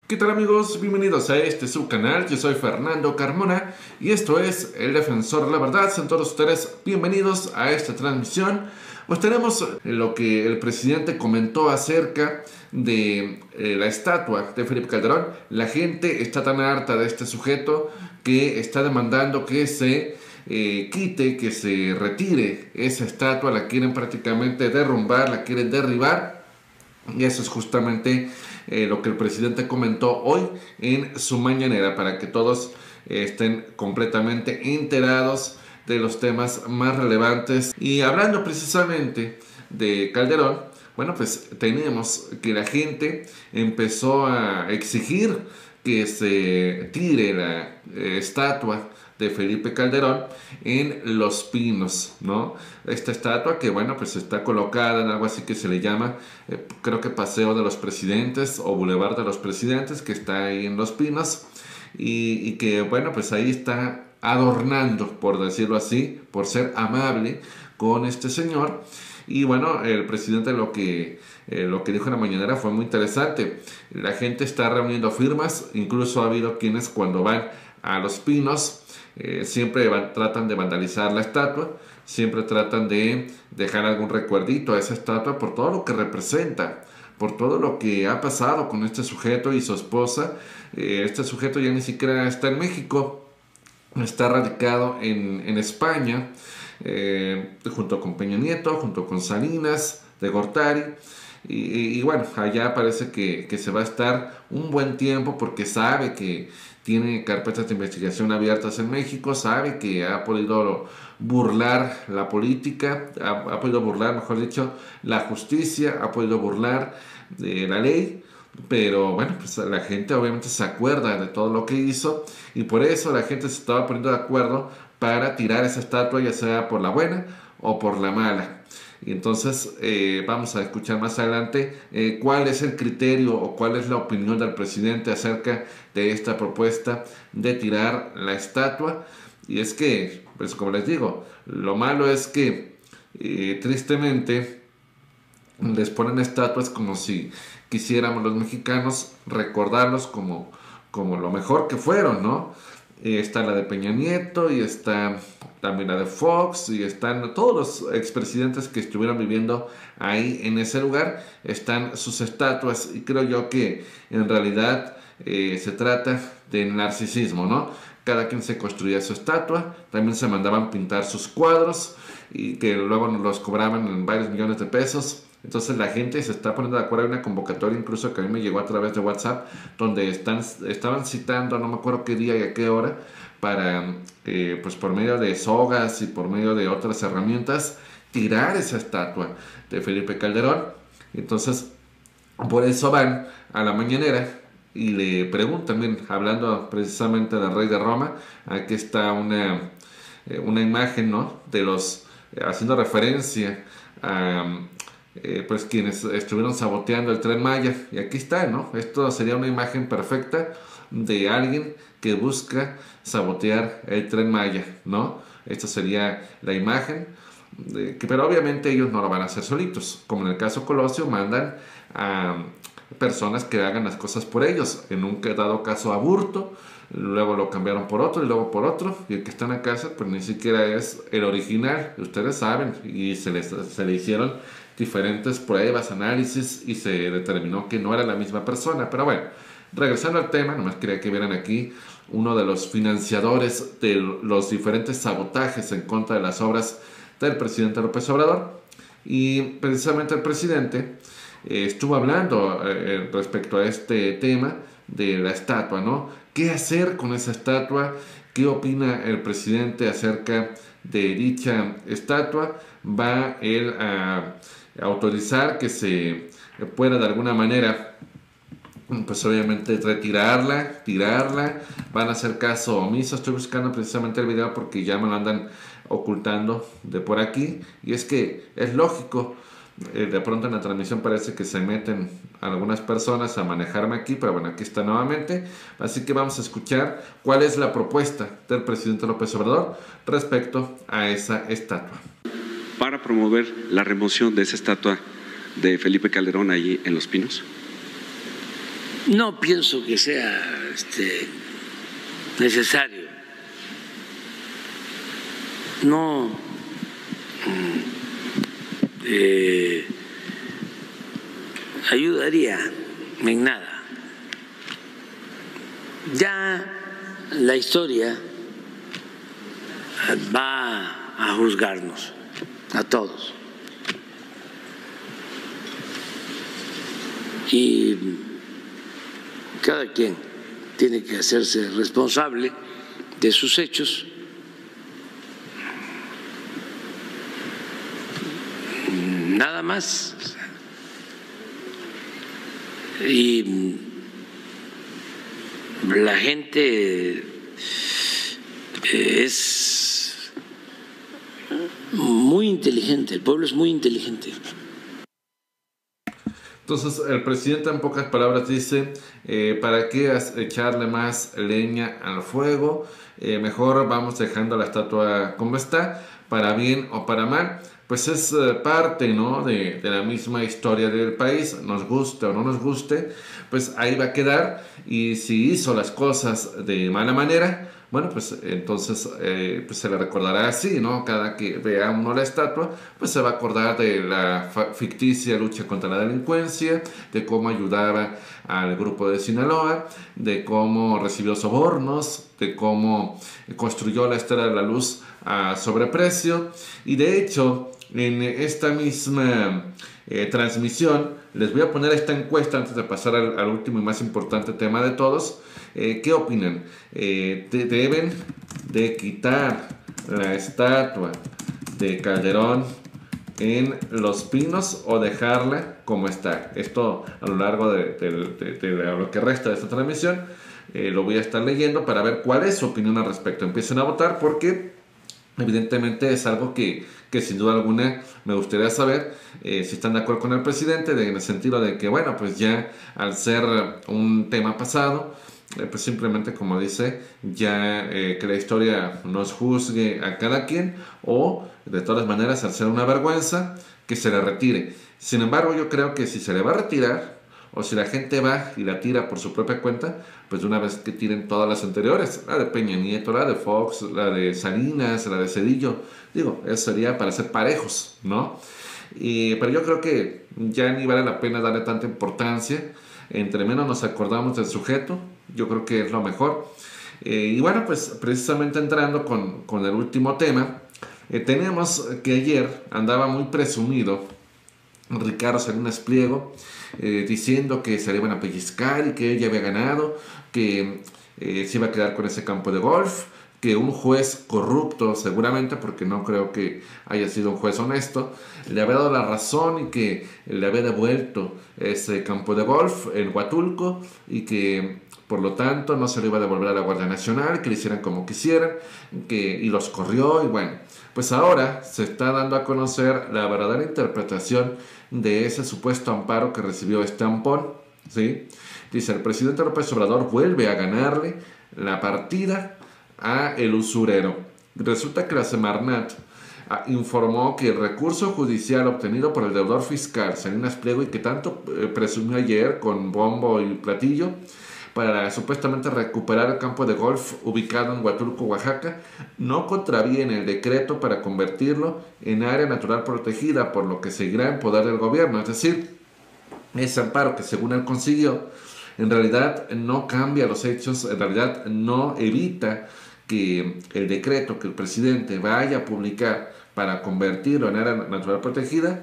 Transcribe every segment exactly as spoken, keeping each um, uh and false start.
¿Qué tal amigos? Bienvenidos a este subcanal, yo soy Fernando Carmona y esto es El Defensor de la Verdad. Sean todos ustedes bienvenidos a esta transmisión. Pues tenemos lo que el presidente comentó acerca de eh, la estatua de Felipe Calderón. La gente está tan harta de este sujeto que está demandando que se eh, quite, que se retire esa estatua. La quieren prácticamente derrumbar, la quieren derribar. Y eso es justamente eh, lo que el presidente comentó hoy en su mañanera, para que todos eh, estén completamente enterados de los temas más relevantes. Y hablando precisamente de Calderón, bueno, pues tenemos que la gente empezó a exigir que se tire la eh, estatua de Felipe Calderón en Los Pinos, ¿no? Esta estatua que, bueno, pues está colocada en algo así que se le llama, eh, creo que Paseo de los Presidentes o Boulevard de los Presidentes, que está ahí en Los Pinos, y, y que, bueno, pues ahí está adornando, por decirlo así, por ser amable con este señor. Y bueno, el presidente lo que, eh, lo que dijo en la mañanera fue muy interesante. La gente está reuniendo firmas, incluso ha habido quienes cuando van a Los Pinos eh, siempre van, tratan de vandalizar la estatua, siempre tratan de dejar algún recuerdito a esa estatua por todo lo que representa, por todo lo que ha pasado con este sujeto y su esposa. Eh, este sujeto ya ni siquiera está en México, está radicado en, en España, eh, junto con Peña Nieto, junto con Salinas de Gortari. Y, y, y bueno, allá parece que, que se va a estar un buen tiempo porque sabe que tiene carpetas de investigación abiertas en México, sabe que ha podido burlar la política, ha, ha podido burlar, mejor dicho, la justicia, ha podido burlar eh, la ley. Pero bueno, pues la gente obviamente se acuerda de todo lo que hizo y por eso la gente se estaba poniendo de acuerdo para tirar esa estatua, ya sea por la buena o por la mala. Y entonces eh, vamos a escuchar más adelante eh, cuál es el criterio o cuál es la opinión del presidente acerca de esta propuesta de tirar la estatua. Y es que, pues como les digo, lo malo es que eh, tristemente les ponen estatuas como si quisiéramos los mexicanos recordarlos como, como lo mejor que fueron, ¿no? Eh, está la de Peña Nieto y está también la de Fox y están todos los expresidentes que estuvieron viviendo ahí en ese lugar, están sus estatuas y creo yo que en realidad eh, se trata de narcisismo, ¿no? Cada quien se construía su estatua, también se mandaban pintar sus cuadros y que luego nos los cobraban en varios millones de pesos. Entonces la gente se está poniendo de acuerdo. Hay una convocatoria incluso que a mí me llegó a través de WhatsApp donde están, estaban citando, no me acuerdo qué día y a qué hora, para, eh, pues por medio de sogas y por medio de otras herramientas, tirar esa estatua de Felipe Calderón. Entonces, por eso van a la mañanera y le preguntan, bien, hablando precisamente del rey de Roma, aquí está una, eh, una imagen, ¿no? De los, eh, haciendo referencia a... Eh, pues quienes estuvieron saboteando el Tren Maya, y aquí está, ¿no? Esto sería una imagen perfecta de alguien que busca sabotear el Tren Maya, ¿no? Esta sería la imagen, de, que, pero obviamente ellos no lo van a hacer solitos, como en el caso Colosio, mandan a personas que hagan las cosas por ellos. En un dado caso Aburto, luego lo cambiaron por otro y luego por otro, y el que está en la casa pues ni siquiera es el original, ustedes saben, y se les, se le hicieron diferentes pruebas, análisis y se determinó que no era la misma persona. Pero bueno, regresando al tema, nomás quería que vieran aquí uno de los financiadores de los diferentes sabotajes en contra de las obras del presidente López Obrador. Y precisamente el presidente eh, estuvo hablando eh, respecto a este tema de la estatua, ¿no? ¿Qué hacer con esa estatua? ¿Qué opina el presidente acerca de dicha estatua? ¿Va él a autorizar que se pueda de alguna manera, pues obviamente retirarla, tirarla? ¿Van a hacer caso omiso? Estoy buscando precisamente el video porque ya me lo andan ocultando de por aquí, y es que es lógico. Eh, de pronto en la transmisión parece que se meten algunas personas a manejarme aquí, pero bueno, aquí está nuevamente. Así que vamos a escuchar cuál es la propuesta del presidente López Obrador respecto a esa estatua. Para promover la remoción de esa estatua de Felipe Calderón allí en Los Pinos. No pienso que sea este, necesario. No eh, ayudaría en nada. Ya la historia va a juzgarnos a todos. Y cada quien tiene que hacerse responsable de sus hechos. Nada más. Y la gente es muy inteligente, el pueblo es muy inteligente. Entonces el presidente en pocas palabras dice, eh, ¿para qué echarle más leña al fuego? Eh, mejor vamos dejando la estatua como está, para bien o para mal. Pues es eh, parte, ¿no?, de, de la misma historia del país, nos guste o no nos guste, pues ahí va a quedar. Y si hizo las cosas de mala manera, bueno, pues entonces eh, pues se le recordará así, ¿no? Cada que vea uno la estatua, pues se va a acordar de la ficticia lucha contra la delincuencia, de cómo ayudaba al grupo de Sinaloa, de cómo recibió sobornos, de cómo construyó la Estela de la Luz a sobreprecio. Y de hecho, en esta misma eh, transmisión, les voy a poner esta encuesta antes de pasar al, al último y más importante tema de todos. Eh, ¿Qué opinan? Eh, ¿de, ¿Deben de quitar la estatua de Calderón en Los Pinos o dejarla como está? Esto a lo largo de, de, de, de, de lo que resta de esta transmisión eh, lo voy a estar leyendo para ver cuál es su opinión al respecto. Empiecen a votar porque evidentemente es algo que, que sin duda alguna me gustaría saber eh, si están de acuerdo con el presidente, de, en el sentido de que, bueno, pues ya al ser un tema pasado, eh, pues simplemente, como dice, ya eh, que la historia nos juzgue a cada quien, o de todas maneras, al ser una vergüenza, que se le retire. Sin embargo, yo creo que si se le va a retirar, o si la gente va y la tira por su propia cuenta, pues de una vez que tiren todas las anteriores, la de Peña Nieto, la de Fox, la de Salinas, la de Cedillo, digo, eso sería para ser parejos, ¿no? Y, pero yo creo que ya ni vale la pena darle tanta importancia. Entre menos nos acordamos del sujeto, yo creo que es lo mejor. Eh, y bueno, pues precisamente entrando con, con el último tema, eh, tenemos que ayer andaba muy presumido Ricardo Salinas Pliego, eh, diciendo que se le iban a pellizcar y que él ya había ganado, que eh, se iba a quedar con ese campo de golf, que un juez corrupto, seguramente, porque no creo que haya sido un juez honesto, le había dado la razón y que le había devuelto ese campo de golf en Huatulco y que por lo tanto no se lo iba a devolver a la Guardia Nacional, que le hicieran como quisieran, que, y los corrió. Y bueno, pues ahora se está dando a conocer la verdadera interpretación de ese supuesto amparo que recibió este ampón, ¿sí? Dice, el presidente López Obrador vuelve a ganarle la partida a el usurero. Resulta que la Semarnat ah, informó que el recurso judicial obtenido por el deudor fiscal Salinas Pliego, y que tanto eh, presumió ayer con bombo y platillo, para supuestamente recuperar el campo de golf ubicado en Huatulco, Oaxaca, no contraviene el decreto para convertirlo en área natural protegida, por lo que seguirá en poder del gobierno. Es decir, ese amparo que según él consiguió, en realidad no cambia los hechos, en realidad no evita que el decreto que el presidente vaya a publicar para convertirlo en área natural protegida,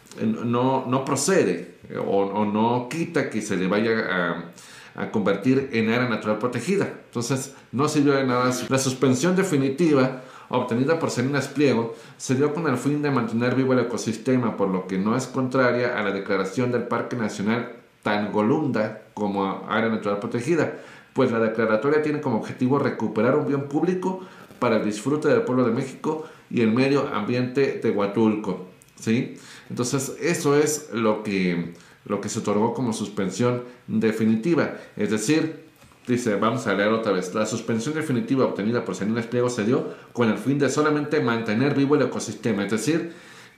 no, no procede o, o no quita que se le vaya a a convertir en área natural protegida. Entonces no sirvió de nada. La suspensión definitiva obtenida por Salinas Pliego se dio con el fin de mantener vivo el ecosistema, por lo que no es contraria a la declaración del Parque Nacional Tangolunda como área natural protegida, pues la declaratoria tiene como objetivo recuperar un bien público para el disfrute del pueblo de México y el medio ambiente de Huatulco, ¿sí? Entonces eso es lo que lo que se otorgó como suspensión definitiva. Es decir, dice, vamos a leer otra vez, la suspensión definitiva obtenida por Salinas Pliego se dio con el fin de solamente mantener vivo el ecosistema, es decir,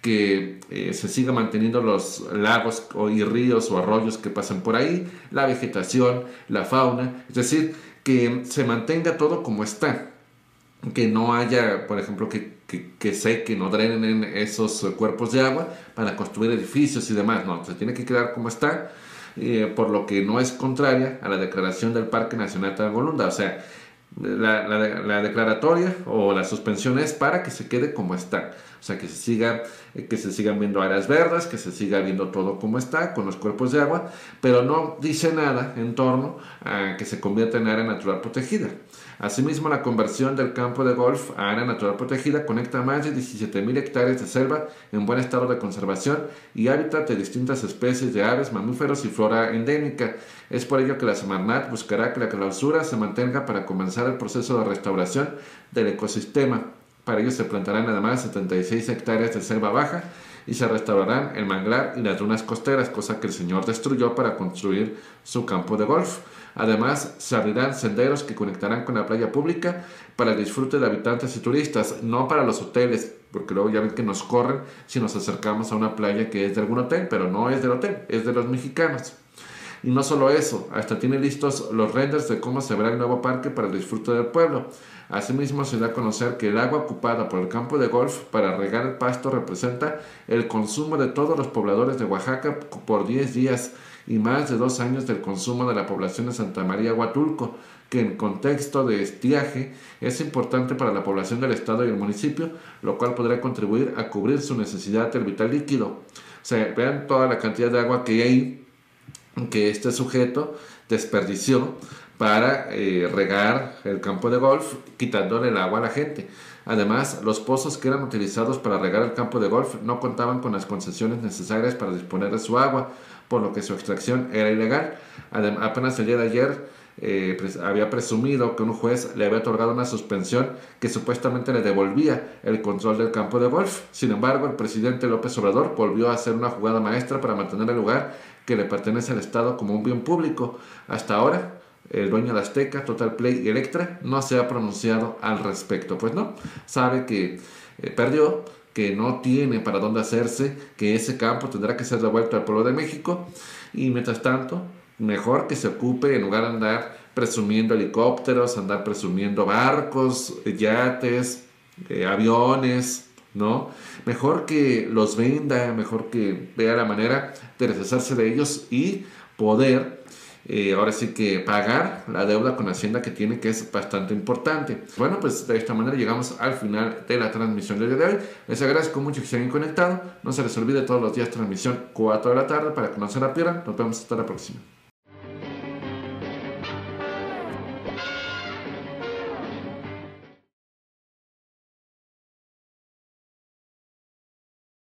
que eh, se sigan manteniendo los lagos y ríos o arroyos que pasan por ahí, la vegetación, la fauna, es decir, que se mantenga todo como está, que no haya, por ejemplo, que, que, que sequen o drenen esos cuerpos de agua para construir edificios y demás, no, se tiene que quedar como está, eh, por lo que no es contraria a la declaración del Parque Nacional Tangamulunda, o sea, La, la, la declaratoria o la suspensión es para que se quede como está, o sea, que se siga, que se sigan viendo áreas verdes, que se siga viendo todo como está con los cuerpos de agua, pero no dice nada en torno a que se convierta en área natural protegida. Asimismo, la conversión del campo de golf a área natural protegida conecta más de diecisiete mil hectáreas de selva en buen estado de conservación y hábitat de distintas especies de aves, mamíferos y flora endémica. Es por ello que la Semarnat buscará que la clausura se mantenga para comenzar el proceso de restauración del ecosistema. Para ello se plantarán además setenta y seis hectáreas de selva baja y se restaurarán el manglar y las dunas costeras, cosa que el señor destruyó para construir su campo de golf. Además, se abrirán senderos que conectarán con la playa pública para el disfrute de habitantes y turistas, no para los hoteles, porque luego ya ven que nos corren si nos acercamos a una playa que es de algún hotel, pero no es del hotel, es de los mexicanos. Y no solo eso, hasta tiene listos los renders de cómo se verá el nuevo parque para el disfrute del pueblo. Asimismo, se da a conocer que el agua ocupada por el campo de golf para regar el pasto representa el consumo de todos los pobladores de Oaxaca por diez días y más de dos años del consumo de la población de Santa María Huatulco, que en contexto de estiaje es importante para la población del estado y el municipio, lo cual podrá contribuir a cubrir su necesidad del vital líquido. O sea, vean toda la cantidad de agua que hay ahí, que este sujeto desperdició para eh, regar el campo de golf, quitándole el agua a la gente. Además, los pozos que eran utilizados para regar el campo de golf no contaban con las concesiones necesarias para disponer de su agua, por lo que su extracción era ilegal. Adem- apenas el día de ayer eh, pres- había presumido que un juez le había otorgado una suspensión que supuestamente le devolvía el control del campo de golf. Sin embargo, el presidente López Obrador volvió a hacer una jugada maestra para mantener el lugar que le pertenece al Estado como un bien público. Hasta ahora, el dueño de Azteca, Total Play y Electra no se ha pronunciado al respecto. Pues no, sabe que eh, perdió, que no tiene para dónde hacerse, que ese campo tendrá que ser devuelto al pueblo de México, y mientras tanto, mejor que se ocupe, en lugar de andar presumiendo helicópteros, andar presumiendo barcos, yates, eh, aviones, ¿no? Mejor que los venda, mejor que vea la manera de deshacerse de ellos y poder Eh, ahora sí que pagar la deuda con Hacienda que tiene, que es bastante importante. Bueno, pues de esta manera llegamos al final de la transmisión del día de hoy. Les agradezco mucho que se hayan conectado. No se les olvide todos los días transmisión cuatro de la tarde para que no se la pierdan. Nos vemos hasta la próxima.